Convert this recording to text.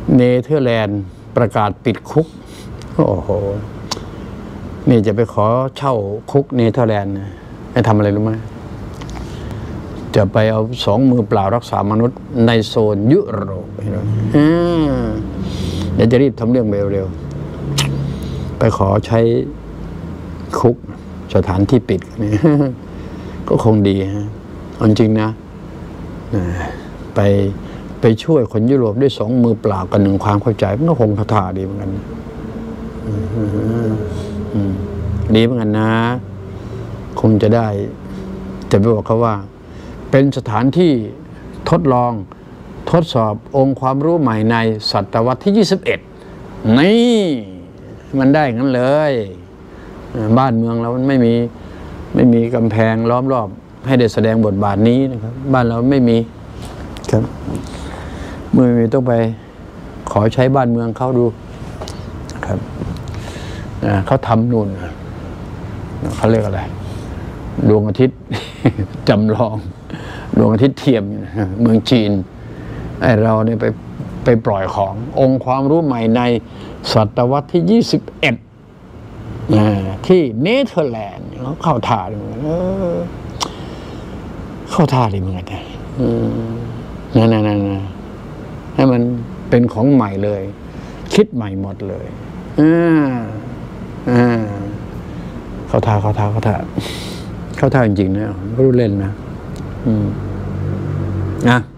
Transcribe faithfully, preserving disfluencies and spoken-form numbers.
เนเธอร์แลนด์ประกาศปิดคุกโอ้โหนี่จะไปขอเช่าคุกเนเธอร์แลนด์ไปทำอะไรรู้ไหมจะไปเอาสองมือเปล่ารักษามนุษย์ในโซนยุโรปเดี๋ยวจะรีบทำเรื่องเร็วๆไปขอใช้คุกสถานที่ปิดนี่ก็คงดีฮะจริงนะไปไปช่วยคนยุโรปด้วยสองมือเปล่ากันหนึ่งความเข้าใจมันก็คงท่าดีเหมือนกันดีเหมือนกันนะคงจะได้จะไปบอกเขาว่าเป็นสถานที่ทดลองทดสอบองค์ความรู้ใหม่ในศตวรรษที่ยี่สิบเอ็ดนี่มันได้งั้นเลยบ้านเมืองเรามันไม่มีไม่มีกำแพงล้อมรอบให้ได้แสดงบทบาทนี้นะครับบ้านเราไม่มีครับเมื่อมีต้องไปขอใช้บ้านเมืองเขาดูครับเขาทำนู่นเขาเรียกอะไรดวงอาทิตย์จำลองดวงอาทิตย์เทียมเมืองจีนไอเราเนี่ยไปไปปล่อยขององค์ความรู้ใหม่ในศตวรรษที่ยี่สิบเอ็ดที่เนเธอร์แลนด์เขาเข้าท่าดีเหมือนกันเข้าท่าดีเหมือนกันนั่นนั่นนั่นให้มันเป็นของใหม่เลยคิดใหม่หมดเลยอ่าอ่าเข้าท่าเข้าท่าเข้าท่าเข้าท่าจริงๆนะไม่รู้เล่นนะอืมนะ